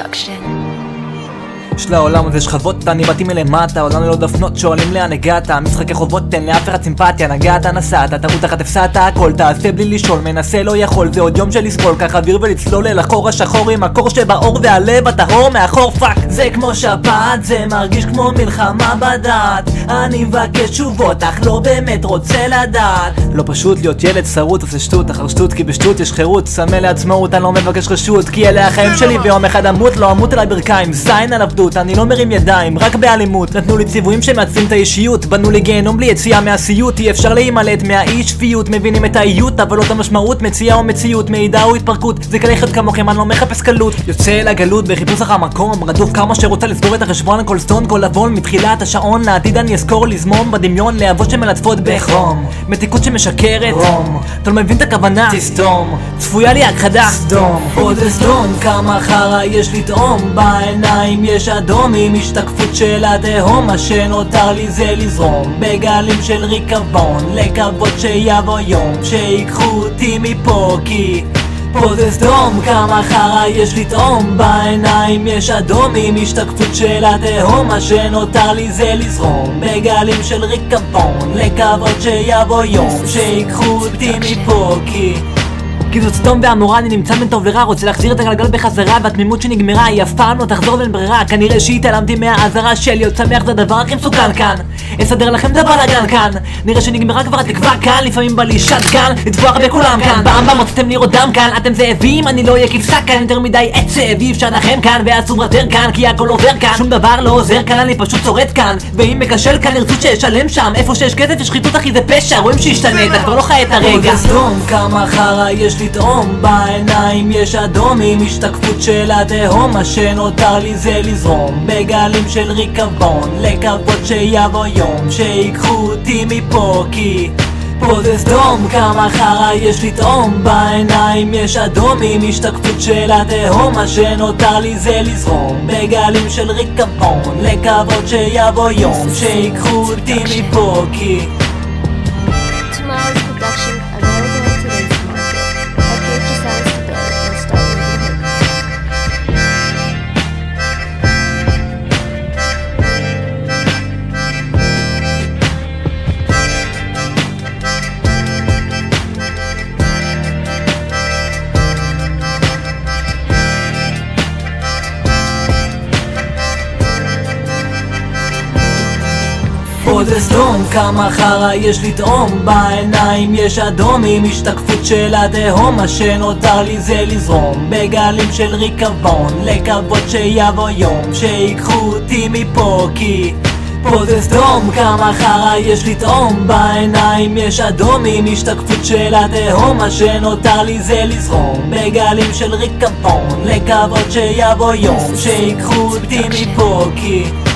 Production. יש לעולם הזה שכבות, אני באתי מלמטה, עולם ללא דפנות, שואלים לאן הגעת, משחקי חובות, תן לאף אחד סימפתיה, נגעת, נסעת, טעות אחת הפסעת הכל, תעשה בלי לשאול, מנסה לא יכול, זה עוד יום של לסבול, קח אוויר ולצלול אל החור השחור עם הקור שבאור והלב הטהור מאחור, פאק. זה כמו שפעת, זה מרגיש כמו מלחמה בדעת, אני מבקש תשובות, אך לא באמת רוצה לדעת. לא פשוט להיות ילד שרוט, עושה שטות אחר שטות, כי בשטות יש חירות, סמל לעצמאות, אני לא מבקש רשות, כי אלה החיים שלי ויום אחד אמות, לא אמות אליי ברכיים, זין על עבדות, אני לא מרים ידיים, רק באלימות. נתנו לי ציוויים שמעצים את האישיות, בנו לי גיהנום בלי יציאה מהסיוט, אי אפשר להימלט מהאי שפיות, מבינים את האיות אבל לא את המשמעות, מציאה או מציאות, מעידה או התפרקות, זה קל לחיות כמוכם, אני לא מחפש קלות, יוצא אל הגלות בחיפוש אחר מקום, רדוף כמה שרוצה לסגור את החשבון, כל סטון, כל לבון, מתחילת השעון, לעתיד אני אזכור לזמום בדמיון, להבות שמלטפות בחום, מתיקות שמשקרת, רום, אתה לא מבין את הכוונה, תסתום, צפויה לי הכחדה, סדום, עוד סדום, כמה חרה יש לטעום, בעיניים יש אדום, עם השתקפות של התהום, מה שנותר לי זה לזרום בגלים של ריקבון, לקוות שיבוא יום שיקחו אותי מפה, כי פה זה סדום, כמה חרה יש לטעום, בעיניים יש אדום, עם השתקפות של התהום, מה שנותר לי זה לזרום בגלים של ריקבון, לקוות שיבוא יום שיקחו אותי מפה, כי זאת סתום ואמורה, אני נמצא בין טוב ורע, רוצה להחזיר את הגלגל בחזרה, והתמימות שנגמרה היא אף פעם לא תחזור בין ברירה, כנראה שהתעלמתי מהאזהרה של להיות שמח, זה הדבר הכי מסוכן כאן, אסדר לכם את הבלאגן כאן, נראה שנגמרה כבר התקווה כאן, לפעמים בא לי שטגן, לטבוח בכולם כאן, במבה מוצאתם לראות דם כאן, אתם זאבים, אני לא אהיה כבשה כאן, יותר מדי עצב, אי אפשר לכם כאן, ואסור יותר כאן, כי הכל עובר כאן, שום דבר לא עוזר כאן, אני פשוט שורד כאן, ואם מקשל כאן ירצו שישלם שם, איפה שיש כסף יש שחיתות אחי זה פשע, רואים שהשתנה, אתה כבר לא חי את הרגע. כמה חרה יש לטעום, בעיניים יש אדום, עם השתקפות של התהום, מה שנותר לי זה לזרום בגלים של ריקבון, לקוות שיבוא יום שיקחו אותי מפה, כי פה זה סדום, כמה חרה יש לטעום, בעיניים יש אדום, עם השתקפות של התהום, מה שנותר לי זה לזרום בגלים של ריקבון, לקוות שיבוא יום שיקחו אותי מפה, כי Tomorrow's production, available in today's market. Upgrade your size today and start moving פה זה סדום, כמה חרה יש לטעום, בעיניים יש אדום, עם השתקפות של התהום, מה שנותר לי זה לזרום בגלים של ריקבון, לקוות שיבוא יום שיקחו אותי מפה, כי פה זה סדום, כמה חרה יש לטעום, בעיניים יש אדום, עם השתקפות של התהום, מה שנותר לי זה לזרום בגלים של ריקבון, לקוות שיבוא יום שיקחו אותי מפה, כי